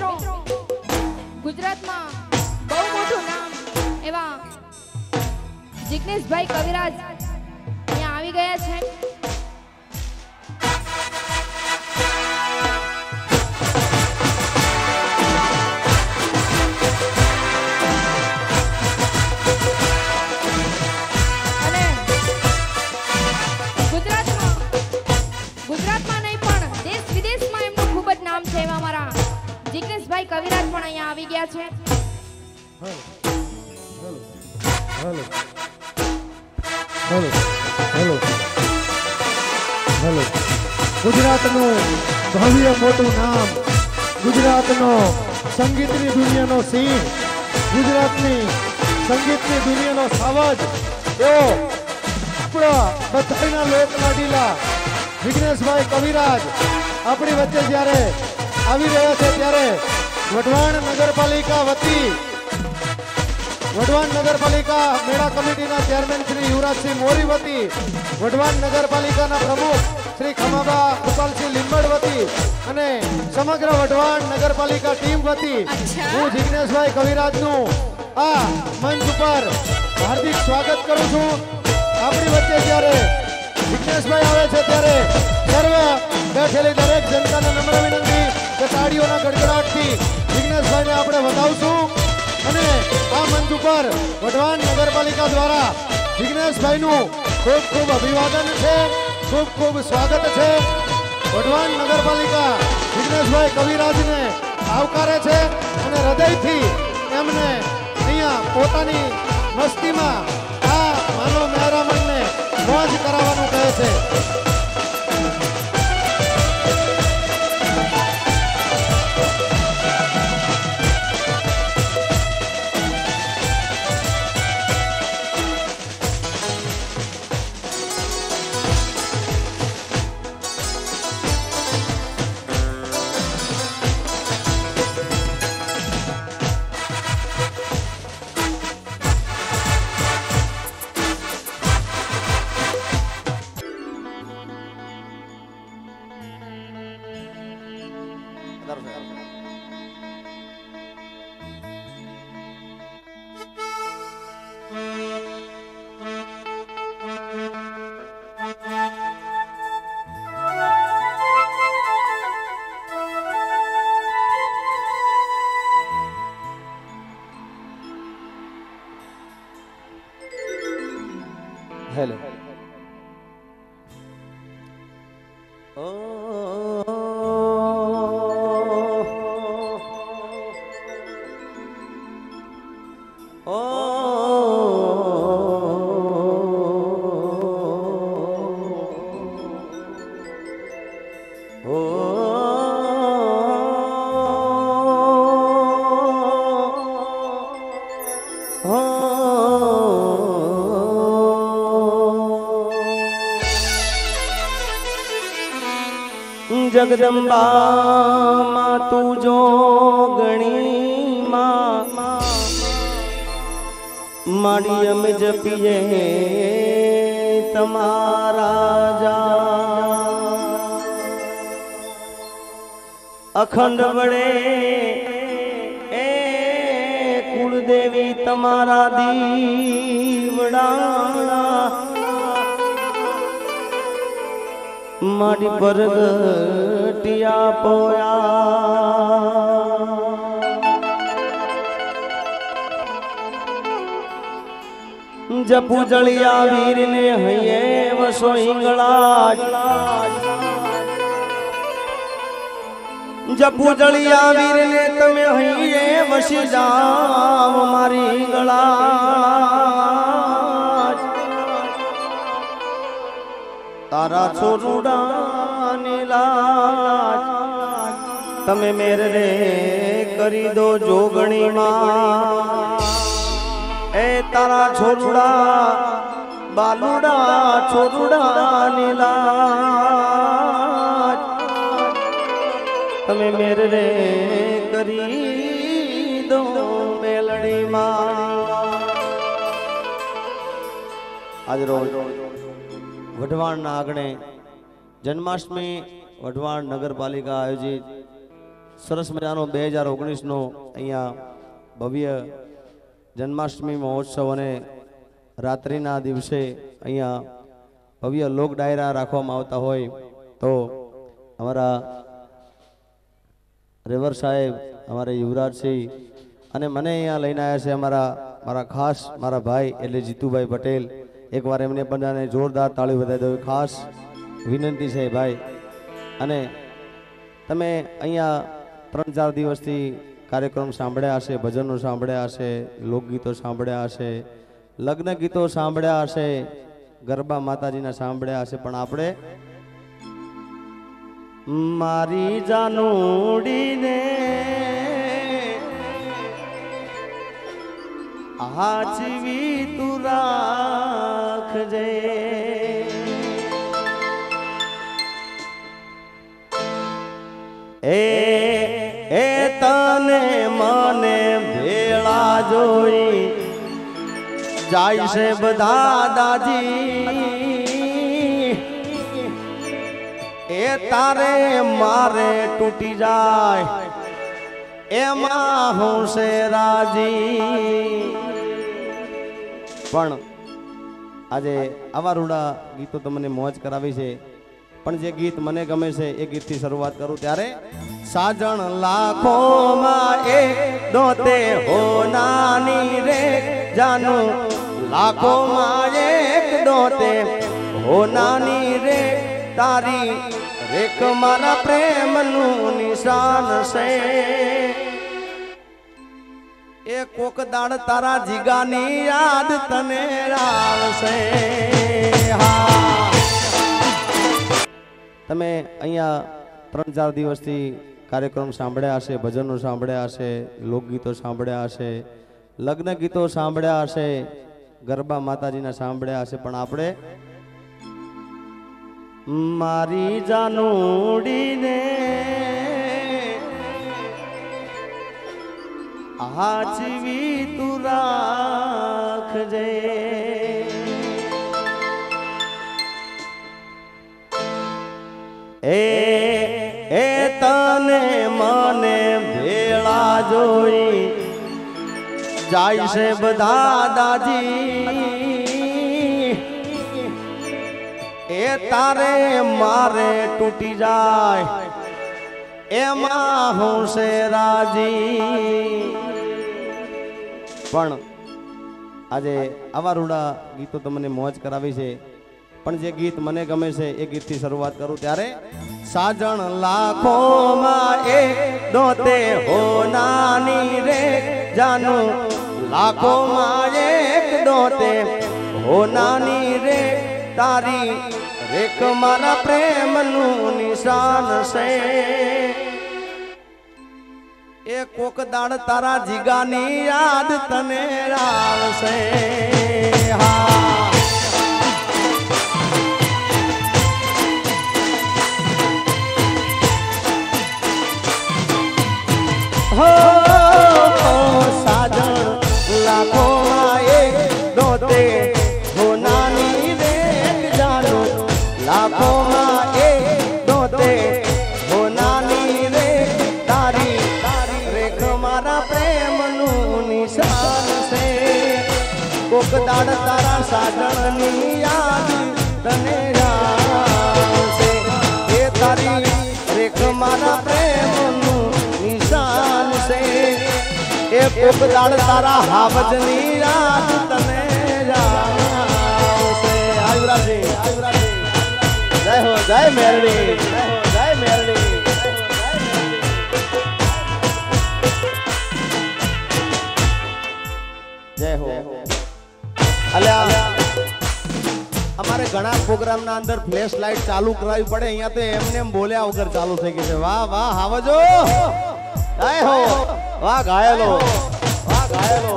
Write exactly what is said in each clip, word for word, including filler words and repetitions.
મિત્રો ગુજરાતમાં બહુ મોટું નામ એવા જિગ્નેશભાઈ કવિરાજ અહીંયા આવી ગયા છે. અને ગુજરાતમાં ગુજરાતમાં નહીં પણ દેશ વિદેશમાં એમનું ખૂબ જ નામ છે એવા મારા જિગ્નેશભાઈ કવિરાજ પણ અહીંયા આવી ગયા છે. હેલો હેલો હેલો હેલો ગુજરાતનું ભવ્ય મોટું નામ, ગુજરાતનો સંગીતની દુનિયાનો સિંહ, ગુજરાતની સંગીતની દુનિયાનો સાવજ એવો આપણા બધાના લોકલાડીલા જિગ્નેશભાઈ કવિરાજ આપણી વચ્ચે જ્યારે આવી રહ્યા છે ત્યારે વઢવાણ નગરપાલિકા વતી વઢવાણ નગરપાલિકા મેળા કમિટીના ચેરમેન શ્રી યુવરાજસિંહ મોરી વતી, વઢવાણ નગરપાલિકાના પ્રમુખ શ્રી ખમાબા ગોપાલસિંહ લીંબડ વતી અને સમગ્ર વઢવાણ નગરપાલિકા ટીમ વતી હું જિગ્નેશભાઈ કવિરાજનું આ મંચ ઉપર હાર્દિક સ્વાગત કરું છું. આપણી વચ્ચે જ્યારે જિગ્નેશભાઈ આવે છે ત્યારે સર્વ બેઠેલી દરેક જનતાને નમ્ર વિનંતી કે તાળીઓના ગડગડાટથી જિગ્નેશભાઈને આપણે વધાવશું. અને આ મંચ ઉપર વઢવાણ નગરપાલિકા દ્વારા જિગ્નેશભાઈનું ખૂબ ખૂબ અભિવાદન છે, ખૂબ ખૂબ સ્વાગત છે. વઢવાણ નગરપાલિકા જિગ્નેશભાઈ કવિરાજને આવકારે છે અને હૃદયથી એમને અહીંયા પોતાની મસ્તીમાં આ માનવ મહેરામણને મોજ કરાવવાનું કહે છે. હેલો जगदम्बा मां तू जोगणी मां माड़ी अम जपिए तमारा जा अखंड बड़े ए कुलदेवी तमारा दीवड़ा माड़ी परगटिया पोया जपू जलिया वीर ने हये वसो हिंगला जपू जलिया वीर ने तमे हये वसी जाव मारी हिंगला तारा छोरुड़ा नीलाज तमे मेरे रे करी दो जोगणी मां ए तारा छोरुड़ा बालुड़ा छोरुड़ा नीलाज तमे मेरे रे करी दो मेलड़ी मां। आज रोज वढवाण आंगणे जन्माष्टमी वढवाण नगरपालिका आयोजित સરસ મજાનો બે હજાર ઓગણીસનો અહીંયા ભવ્ય જન્માષ્ટમી મહોત્સવ અને રાત્રિના દિવસે અહીંયા ભવ્ય લોક ડાયરા રાખવામાં આવતા હોય તો અમારા રેવર સાહેબ અમારા યુવરાજસિંહ અને મને અહીંયા લઈને આવ્યા છે અમારા મારા ખાસ મારા ભાઈ એટલે જીતુભાઈ પટેલ. એકવાર એમને બધાને જોરદાર તાળી વધાવી દો. ખાસ વિનંતી છે ભાઈ. અને તમે અહીંયા ત્રણ ચાર દિવસથી કાર્યક્રમ સાંભળ્યા હશે, ભજનો સાંભળ્યા હશે, લોકગીતો સાંભળ્યા હશે, લગ્ન ગીતો સાંભળ્યા હશે, ગરબા માતાજીના સાંભળ્યા હશે, પણ આપણે મારી જાનુડીને હાચવી તું રાખજે. એ એ તને મને ભેળા જોઈ જાય છે બધા દાજી. એ તારે મારે તૂટી જાય એમાં હું છે રાજી. પણ આજે આવા રૂડા ગીતો તમને મોજ કરાવી છે, પણ જે ગીત મને ગમે છે એ ગીતથી શરૂઆત કરું ત્યારે સાજણ લાખોમાં એક દોતે હો નાની રે જાનું, લાખોમાં એક દોતે હો નાની રે તારી રેખ મારા પ્રેમનું નિશાન છે. એ કોક દાડ તારા જીગાની યાદ તને આવશે. હા, તમે અહીંયા ત્રણ ચાર દિવસથી કાર્યક્રમ સાંભળ્યા હશે, ભજનો સાંભળ્યા હશે, લોકગીતો સાંભળ્યા હશે, લગ્ન ગીતો સાંભળ્યા હશે, ગરબા માતાજીના સાંભળ્યા હશે, પણ આપણે મારી જાનુડીને હાચવી તું રાખજે. એ એ તને મને ભેળા જોઈ જાય છે બધા દાજી. એ તારે મારે તૂટી જાય એમાં હું છે રાજી. પણ આજે આવા રૂડા ગીતો તમને મોજ કરાવી છે, પણ જે ગીત મને ગમે છે એ ગીતથી શરૂઆત કરું ત્યારે સાજણ લાખોમાં એક દોતે હો નાની રે જાનું, લાખોમાં એક દોતે હો નાની રે તારી રેખ મારા પ્રેમનું નિશાન છે. એ કોક દાડ તારા જીગાની યાદ તને આવશે. હા, હો સાજણ લાખોમાં એક દોતે હો નાની રે જાનું, લાખોમાં એક દોતે હો નાની રે તારી રેખ મારા પ્રેમનું નિશાન છે. કોક દાડ તારા સાજણની યાદ તને આવશે. એ તારી રેખ મારા પ્રેમનું નિશાન છે. એ કોક દાડ તારા હાવજની યાદ તને આવશે. આયુરાજી જય હો, જય મેરડી, જય હો, જય મેરડી. જય હો. અલ્યા અમારે ઘણા પ્રોગ્રામના અંદર ફ્લેશ લાઈટ ચાલુ કરાવી પડે, અહીંયા તો એમને એમ બોલ્યા વગર ચાલુ થઈ ગઈ છે. વાહ વાહ હાવજો, જય હો. વાહ ઘાયલો, વાહ ઘાયલો.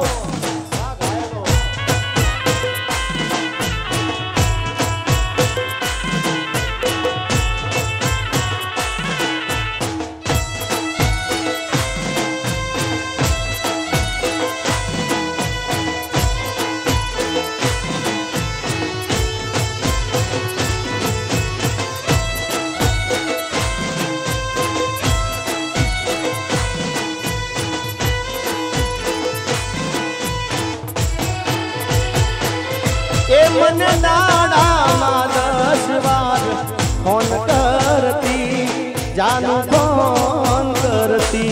मन दाड़ा दस बार फोन करती जानू फोन करती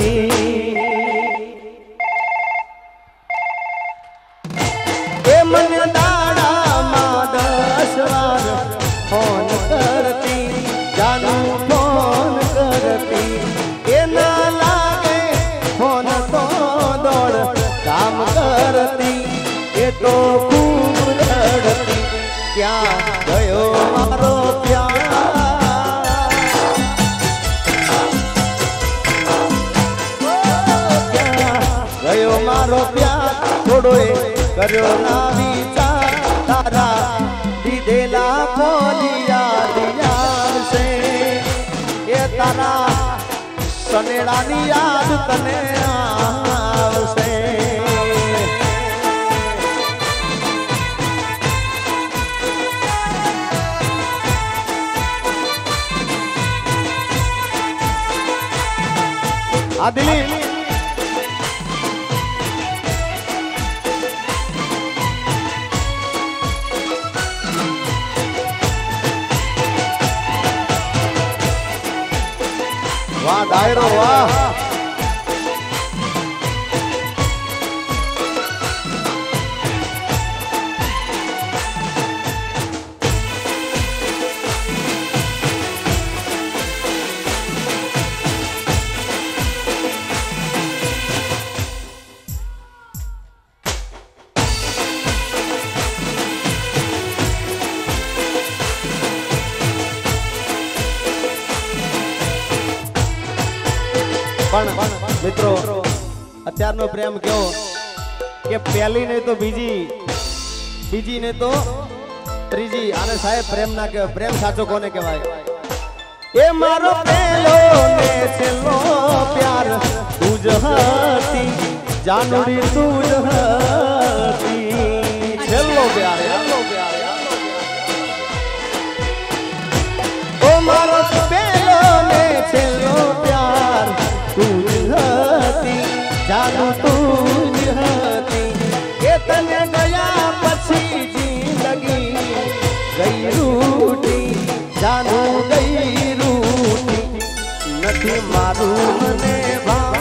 ए मन दाड़ा दस बार फोन करती जानू फोन करती ए ना लागे फोन तो दौड़ काम करती ए तो खूब लड़ती क्या गयो मारो प्यार गयो मारो प्यार थोड़ो कर्यो ना विचार तारा दीदेला बोलिया दिया से ये तारा सनेड़ा नी याद तने आवसे आदिली वाह दायरो वाह मित्रों अत्यारनो प्रेम क्यों के पहली ने तो बीजी बीजी ने तो त्रीजी आने साहेब प्रेम ना के प्रेम साचो कोने कहवाय ए मारो पहलो ने छेलो प्यार तुझ हती जानूड़ी तुझ हती छेलो प्यार छेलो प्यार ओ मारो पहलो ने छेलो प्यार तुझ हती जानू तुझ हती के तने गया पछी जिंदगी गई रूठी जानू गई रूठी नथी मारू मने भा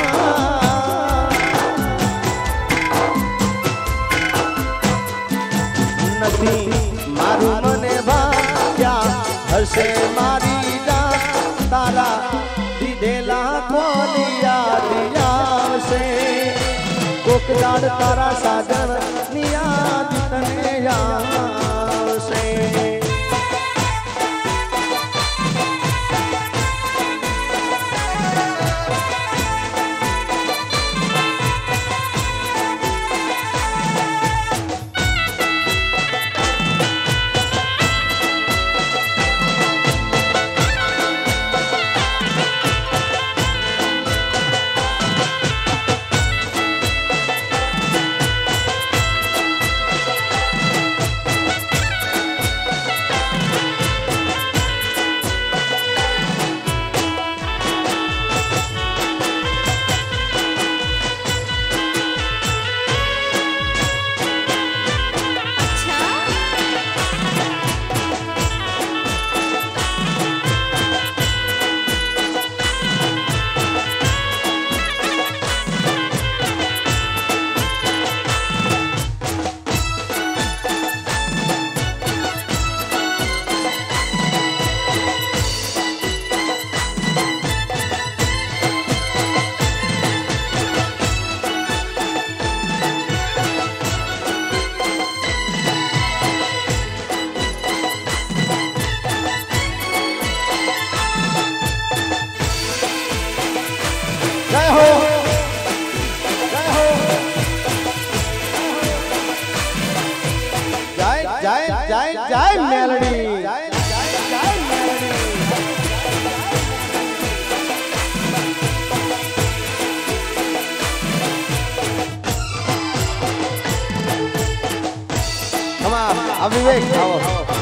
नथी मारू मने भा क्या हसे मारी जा तारा दीदेला खोलिया दिया से कोकलाड़ तारा साजन नियाद तने याद से जय हो जय हो जय जय जय जय मेलडी जय जय जय मेलडी come on अविवेक आओ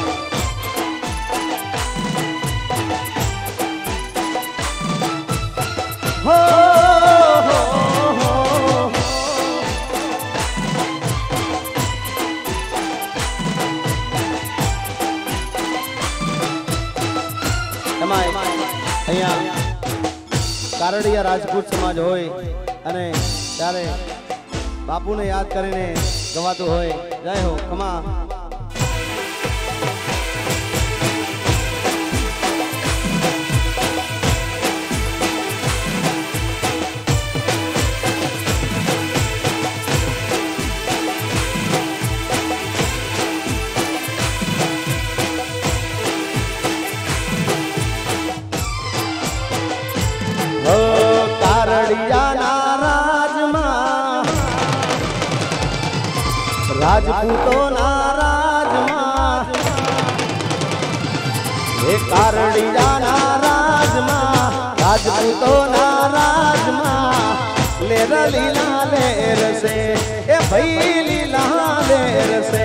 हो કાતરિયા રાજપૂત સમાજ હોય અને ત્યારે બાપુને યાદ કરીને ગવાતું હોય. જય હો ખમા. રાજપૂતો ના રાજમાં એ કારડિયા ના રાજમાં રાજપૂતો ના રાજમાં લેર લીલા લેર સે એ ભાઈ લીલા લેર સે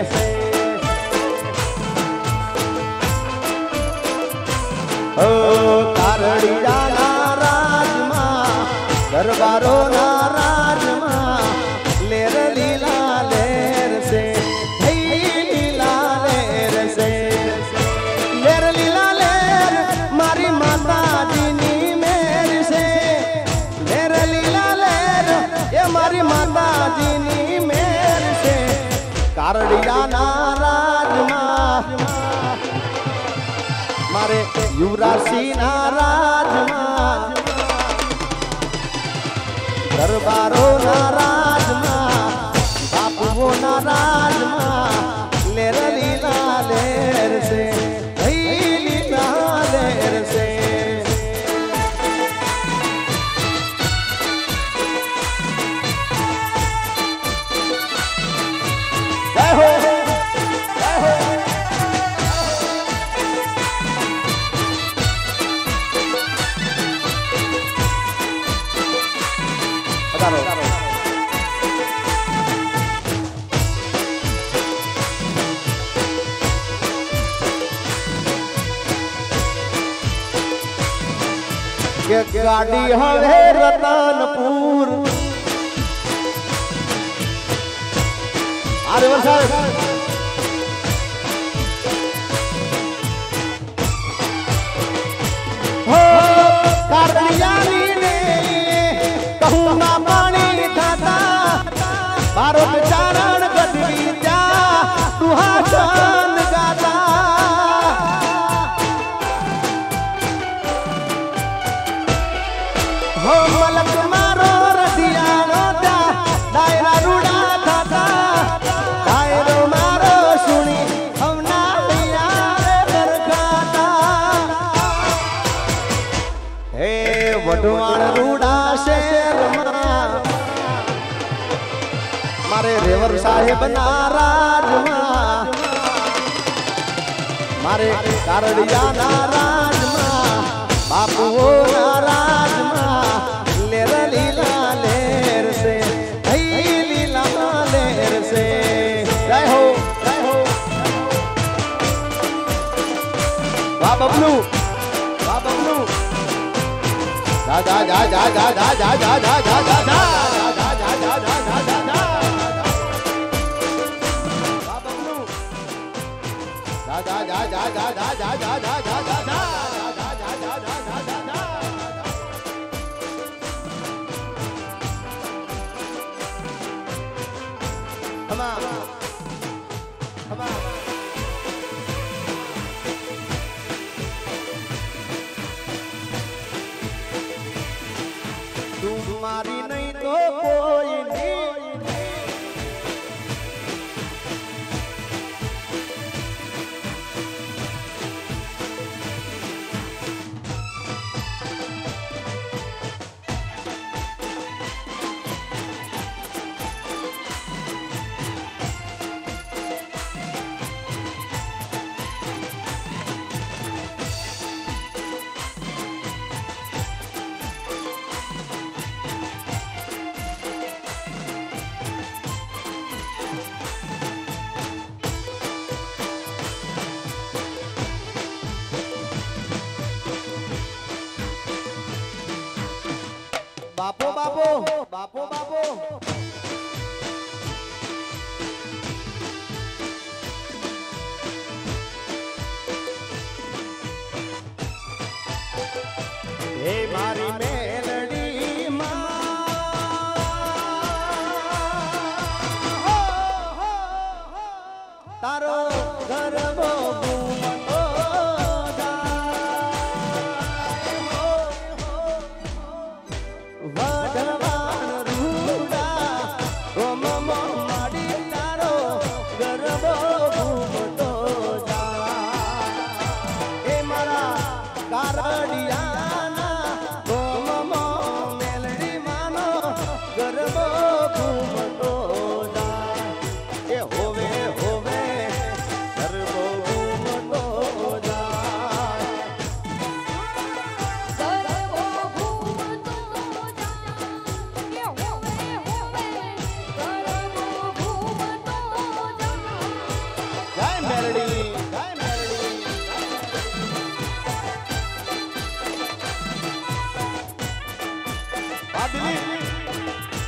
ઓ કારડિયા ના રાજમાં દરબારો ના રાજમાં લેર લીલા લેર સે લીલા લેર સે લેર લીલા લેર મારી માતાજીની મેર છે લેર લીલા લેર એ મારી માતાજીની મેર છે કારડિયાના રાજમાં મારે યુવરાજસિંહના રાજમાં દરબારોના રાજમાં બાપુઓના રાજમાં લેર લીલા લેર છે લીલા લેર છે જય હો જય હો પધારો કે ગાડી હવે રતનપુર અરે વરસાદ હો કારડિયાની ને કહું ના પાણી થાતા મારો ચારણ ગઢવી જા દુહા ચાંદ ગાતા હો મલક મારો રધિયાનો તા ડાયરા રૂડા થાતા ડાયરો મારો સુણી હમના યાર દરખાતા હે વઢવાણ રૂડા શેરમાં મારે રેવર સાહેબ ના રાજમાં મારે કારડિયાના રાજમાં બાપુઓના રાજમાં લેર લીલા લેર સે લીલા લેર સે જય હો જય હો વાહ બબલુ વાહ બબલુ જા જા જા જા જા જા જા જા જા જા જા જા da da da da da da da da da da da da come on come on तुम्हारी नहीं तो कोई नहीं बापो बापो बापो बापो हे मारी मेलड़ी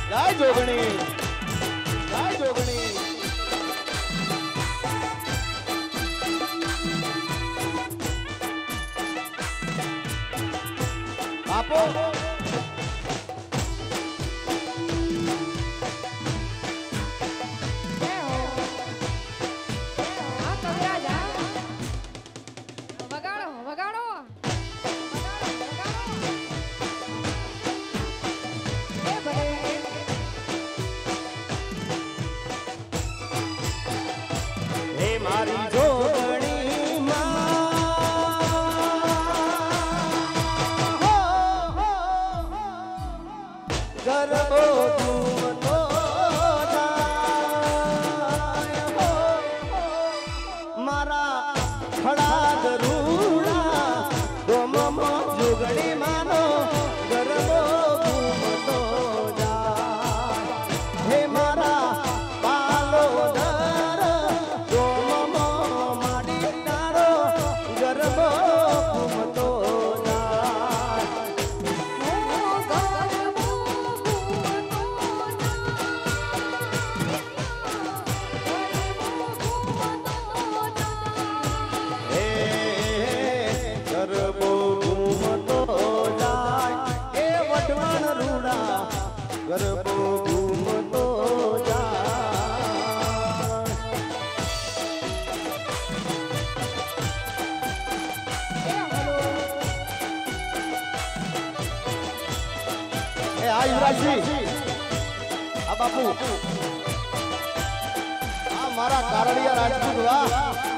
જય જોગણી જય જોગણી આપો મારી જોગણી ગરબો ધૂમતો મારા ખડા ગરુડા ડોમમાં જોગણી માનો ગરબો ધૂમતો હે મારા પાલો ગરબો ઘૂમતો એ આ યુવરાજજી આ બાપુ આ મારા કારડિયા રાજપૂત વાહ